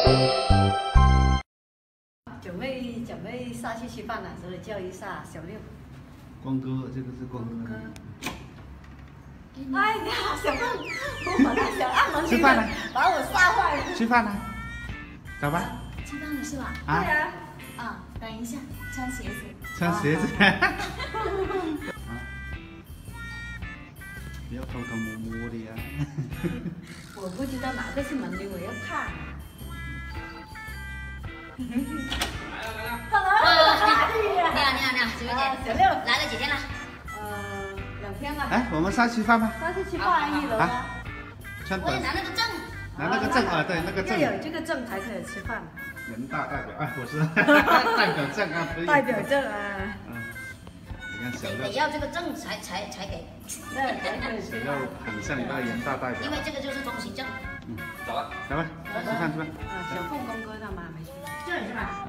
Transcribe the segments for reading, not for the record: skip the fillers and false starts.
准备下去吃饭了，所以叫一下小六。 光哥，这个是光哥。 哎呀，小凤，我本来想按门铃， 吃饭了， 把我吓坏了。 吃饭了，走吧。 吃饭了是吧？ 啊。 对啊。 啊，等一下，穿鞋子。 穿鞋子。不要偷偷摸摸的呀。 我不知道哪个是门铃，我要看。 你好，小妹姐。 小六来了几天了 ？2天了。 哎，我们上去吃饭吧。 上去吃饭1楼啊。 我也拿那个证。 拿那个证啊，对，那个证。 要有这个证才可以吃饭。 人大代表，哎，不是代表证啊，可以。 代表证啊。 你看小六。 得要这个证才给。 对，才可以吃饭。 很像一个人大代表。 因为这个就是通行证。 走吧，吃饭。 小凤公哥他们还没去。 这里是吧？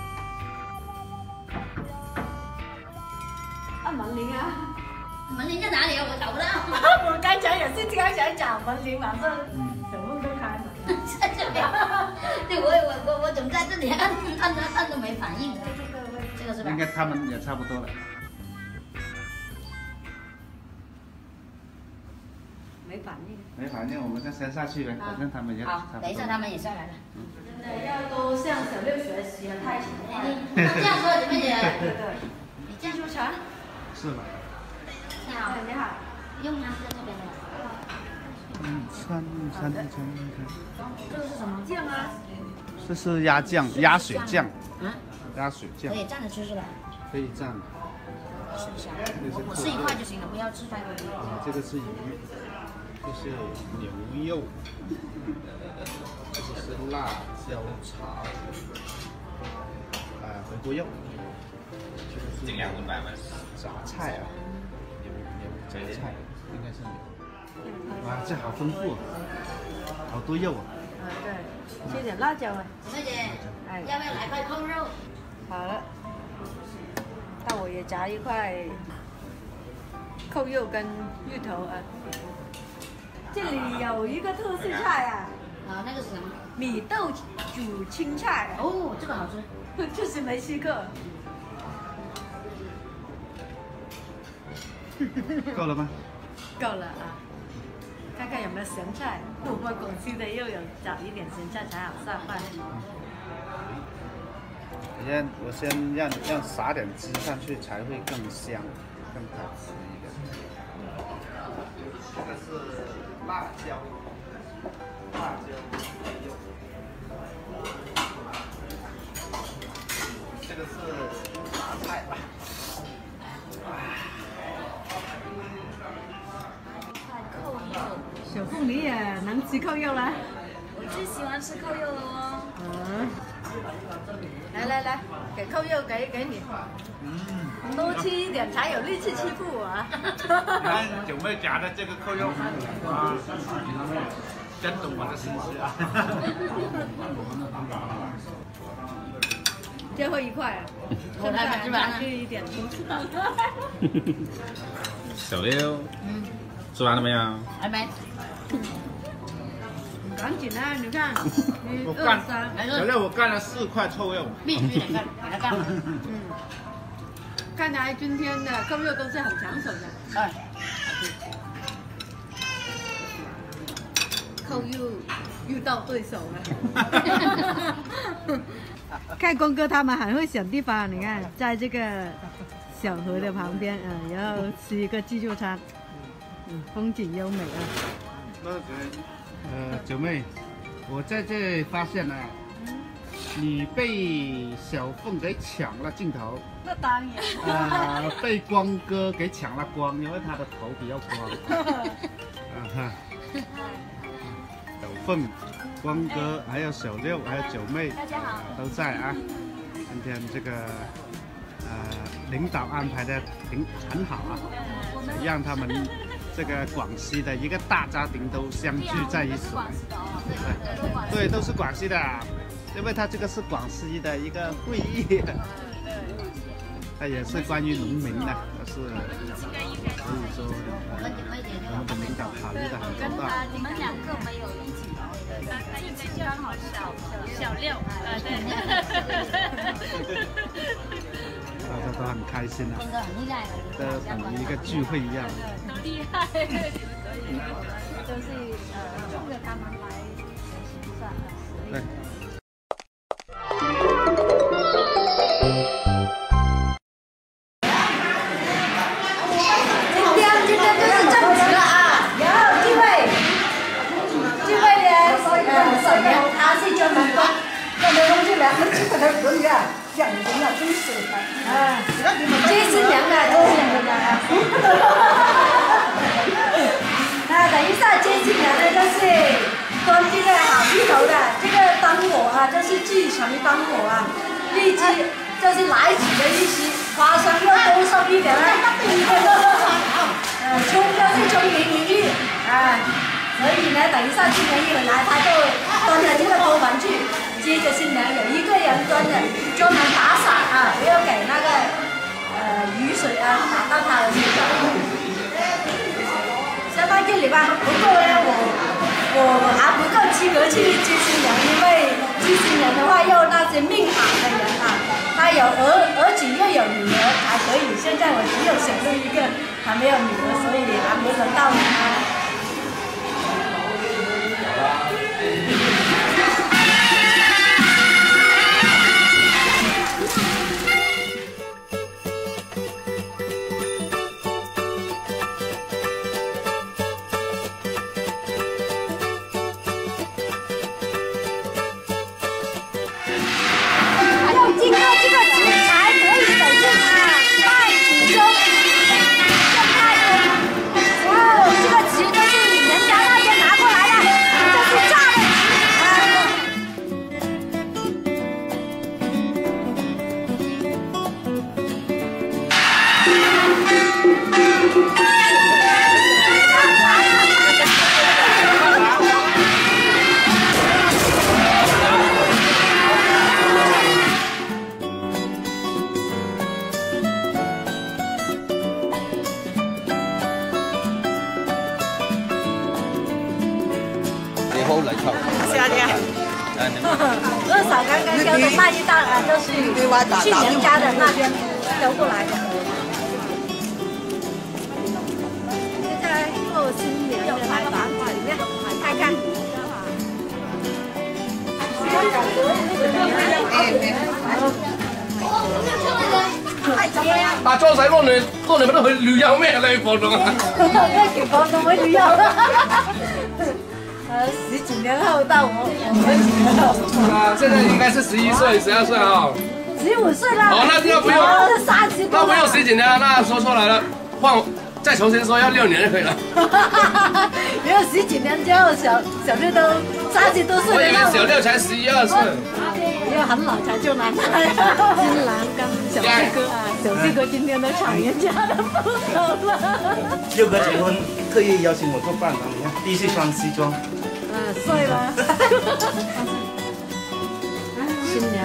按门铃啊！ 门铃在哪里啊？我找不到。 我刚才也是刚想找门铃，马上小凤都开门。 在这里。对，我怎么在这里按都没反应？这个是吧？ 应该他们也差不多了。 没反应。 没反应，我们就先下去呗，反正他们也差不多。 好，等一下他们也上来了。 真的要多向小六学习啊，太喜欢。 这样说怎么姐？ 对。你记住茶。 是吧？ 你好。 你好。 用它是在这边的。 穿。 这个是什么酱啊？ 这是鸭酱，鸭水酱。 啊？ 鸭水酱。 可以蘸着吃是吧？ 可以蘸。 试一下。我吃1块就行了，不要吃太多。 这个是鱼，这是牛肉，这是辣椒炒，回锅肉，这个是杂菜啊，牛杂菜，应该是牛。哇，这好丰富，好多肉啊！ 对，切点辣椒啊。 小妹姐，要不要来块扣肉？ 好了，那我也夹1块扣肉跟芋头啊。这里有一个特色菜啊。 啊，那个是什么？ 米豆煮青菜。 哦，这个好吃。 就是没吃过。 够了吗？ 够了啊！看看有没有咸菜。我们广西的又有找一点咸菜才好下饭。 我先让撒点汁上去，才会更香，更好吃一点。这个是辣椒肉，这个是杂菜吧。 扣肉。 小凤你也能吃扣肉啦？ 我最喜欢吃扣肉了哦。 来，给扣肉给你。多吃一点才有力气欺负我啊！ 你看九妹夹的这个扣肉，啊，真懂我的心思啊！ 最后1块啊， 我来加去一点。 小六，吃完了没有？ 还没。 赶紧啊！你看， 我干小六，我干了4块臭肉， 必须得干，给他干了。 看来今天的扣肉都是很抢手的。 哎， 扣肉遇到对手了。看公哥他们很会选地方，你看，在这个小河的旁边，然后吃一个自助餐，风景优美啊。 九妹，我在这发现了，你被小凤给抢了镜头。 那当然。 被光哥给抢了光，因为他的头比较光。小凤、光哥还有小六还有九妹， 大家好， 都在啊。今天这个领导安排的很好啊，让他们这个广西的一个大家庭都相聚在一起。对，都是广西的，因为他这个是广西的一个会议。它也是关于农民的，是所以说我们的领导考虑的很周到。 你们2个没有一起聊。 他应该刚好小六，对。 大家都很开心啊， 工哥很厉害， 都等于一个聚会一样。 都厉害。 所以就是冲着他们来学习一下。 对。 今天就是正值了啊，然后这位呢，沈阳他是专门帮弄这两个鸡的人呀，养人啊，真是啊，接新娘的都是你的啊。那等一下接新娘呢，就是端这个好芋头的，这个当火啊，就是继承当火啊，荔枝就是来煮的意思，花生要多收一点啊。葱就是葱圆一粒啊，所以呢，等一下新娘一回来，他就端着这个锅盘去接着新娘，有一个人专门打伞啊，不要给那个雨水啊打到他的身上。相当这里吧，不过呢，我还不够资格去接新娘，因为接新娘的话要那些命好的人啊，他有儿子又有女儿才可以。现在我只有小六一个，还没有女儿，所以还没轮到他。二嫂刚刚交的那一档啊，就是去娘家的那边交过来的。 现在做新娘的来房子里面看看。 啊，裝洗幫你，當你咪都去旅遊咩？你去房東啊？ 去房東去旅遊。十幾年後到我們幾年後。 啊，現在應該是11歲、12歲啊。 15歲啦。 哦，那不用。那不用十幾年，那說錯來了，換再重新說，要6年就可以了。 沒有十幾年之後，小六都30多歲了。 我以為小六才11、12歲。 沒有很老才就來了。 新郎跟小帥哥啊，小帥哥今天都搶人家的風頭了。 六哥結婚特意邀請我做伴郎，你看第一次穿西裝。 帥嗎？ 新娘。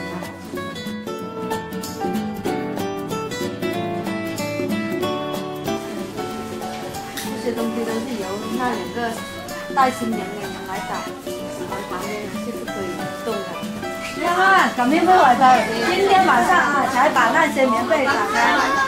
这些东西都是由那2个带新娘的人来打，旁边是不可以动的。 你看，赶明不晚上，今天晚上啊才把那些棉被打开。